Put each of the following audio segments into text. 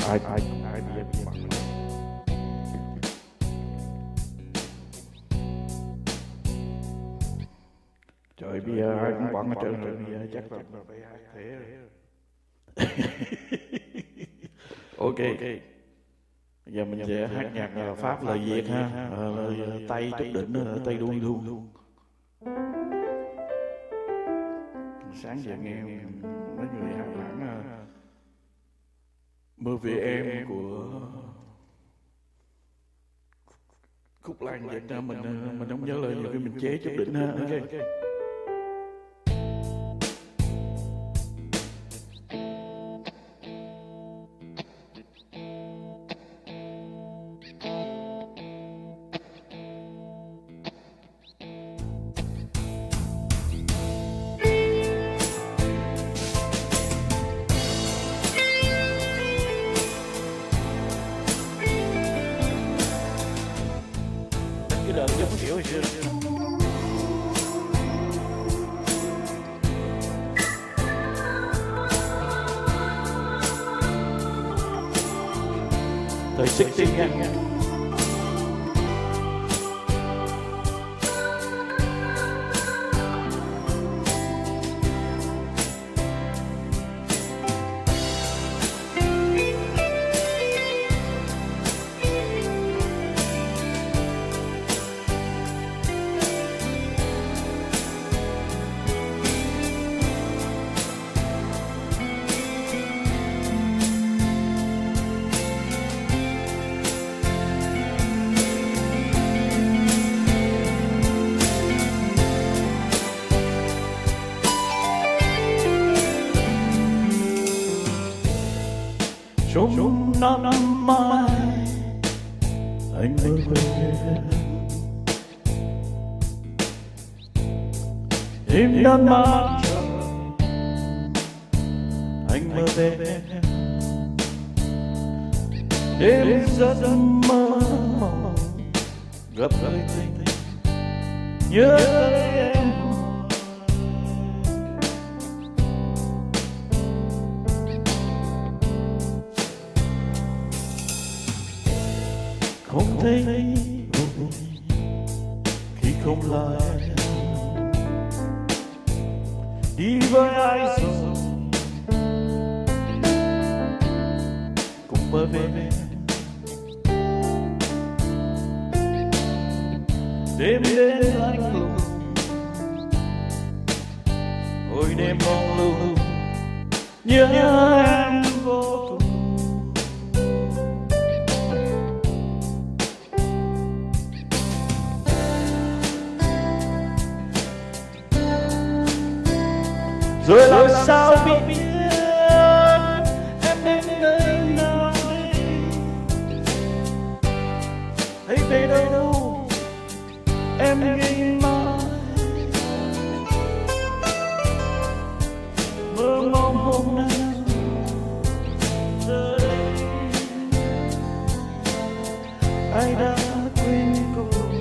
ai bây giờ bận. Trời, bây giờ ai cũng bận hết trơn rồi, bây giờ chắc là phải hát thế rồi. Ok, bây giờ mình sẽ hát nhạc Pháp lời Việt ha, lời Tây chút đỉnh nữa, Tây đuông luôn. Sáng giờ nghe mấy người hát bản Mơ về em của Khúc Lan Việt ra, mình không nhớ lời nhiều khi mình chế chút đỉnh ha. Ok. Cái đời giống kiểu hồi xưa. Thời sức tiên nha. Trong năm mai anh mơ về đêm đan mát chờ anh mơ về đêm giấc mơ gặp người tình nhớ em. Không thấy vui khi không là em, đi với ai rồi cùng mơ về đêm đến lạnh lùng, hồi đêm mong lưu nhớ em vô cùng. Rồi làm sao biết em đến nơi nào đây, hay về đâu em nghĩ mãi, mơ mộng hôm nay giờ đây ai đã quên cô.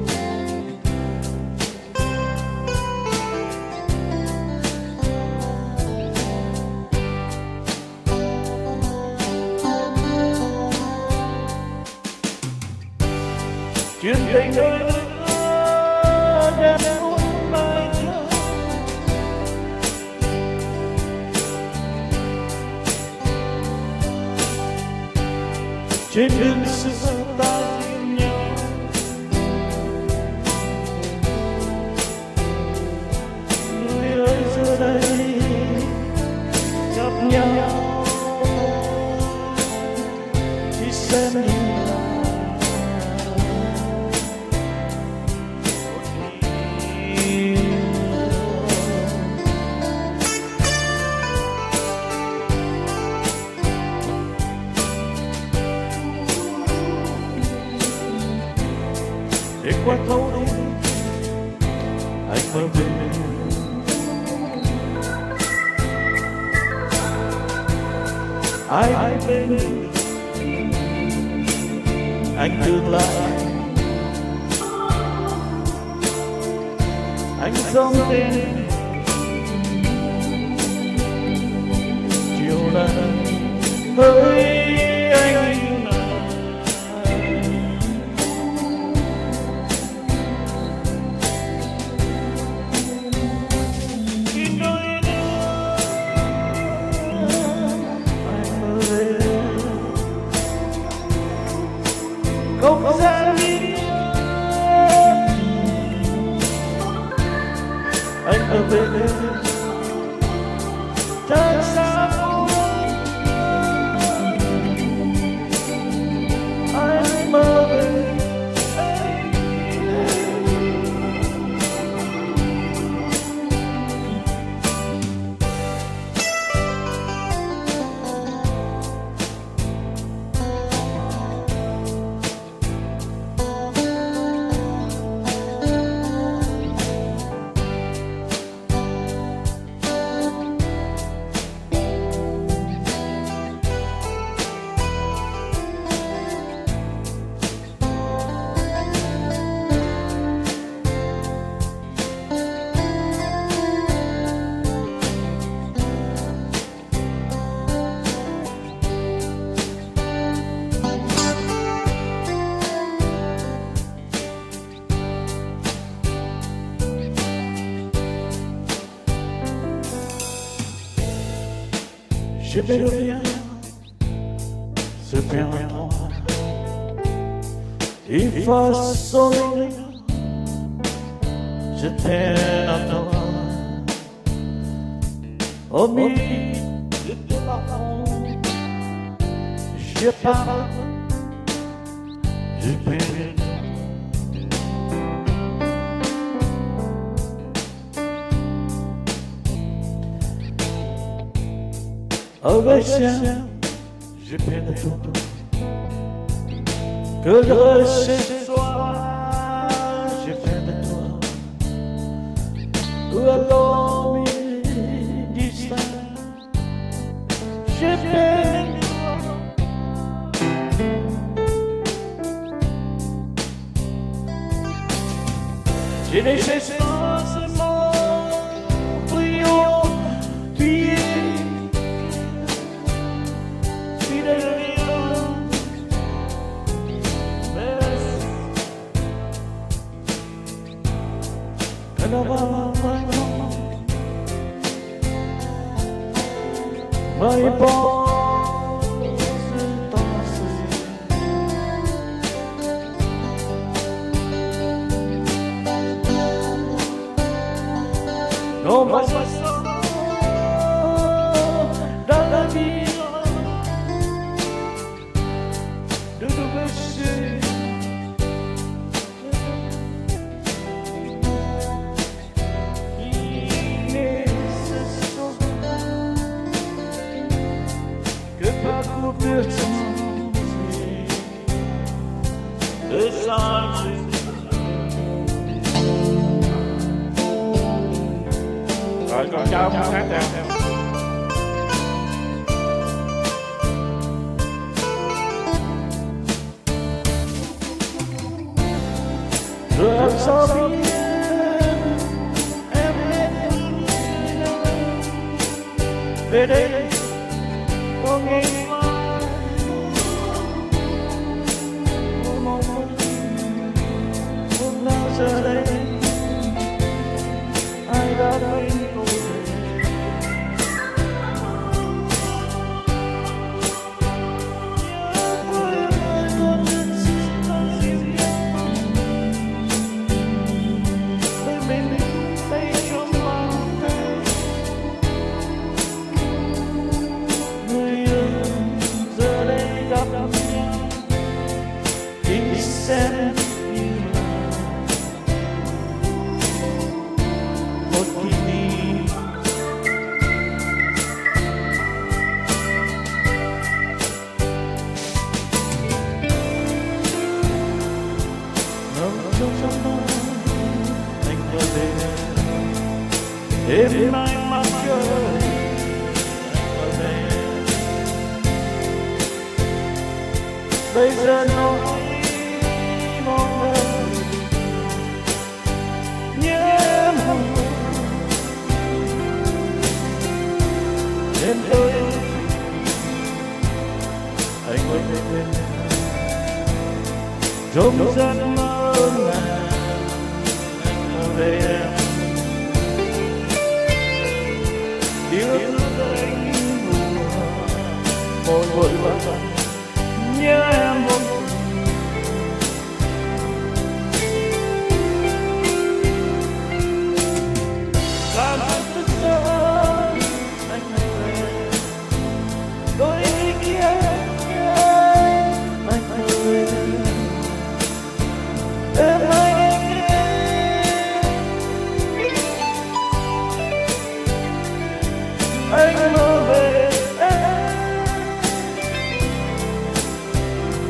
Chuyện tình đôi lứa đẹp út mai chờ, trên đường xưa ta duyên nhau, người ơi giờ đây gặp nhau thì xem như để qua thấu đêm anh mơ về ai bên anh tương lai, anh sống tên chiều nay hỡi anh je me reviens, se perd en toi. Il faut sourire, je t'aime à toi. Au milieu de la honte, je parle, je perds. Au vestiaire, je perds de tout. Que le recette soit, je perds de toi. Ou alors, distant, je perds de toi. J'ai laissé forcément brillant, puis my boss non ma façon dans la vie de nous baisser. Rồi con cho ông hát nè. Rồi em sao biết em về đây có nghe giờ đây ai đã thấy tôi người ơi giờ đây gặp nhau thì sẽ em mãi mãi chờ anh ở đây. Bây giờ nói mong ơi nhớ em em ơi anh ơi quên trong giấc mơ ngàn anh ở đây em yêu anh buồn vội vã nhớ em buồn làm thức giấc anh về đôi kia anh về em anh mơ về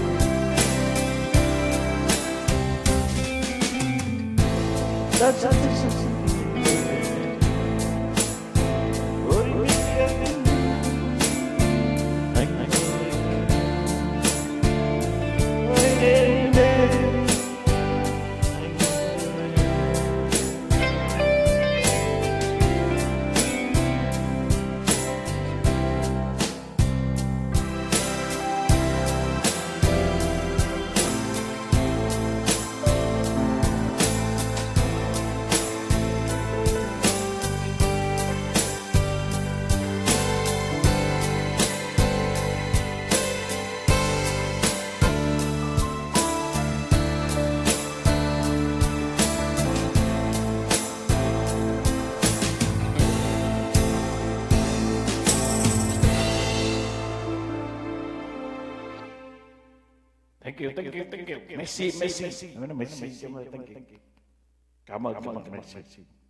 Thank you, thank you, thank you. Messi, Messi. Nó Messi, cảm ơn Messi.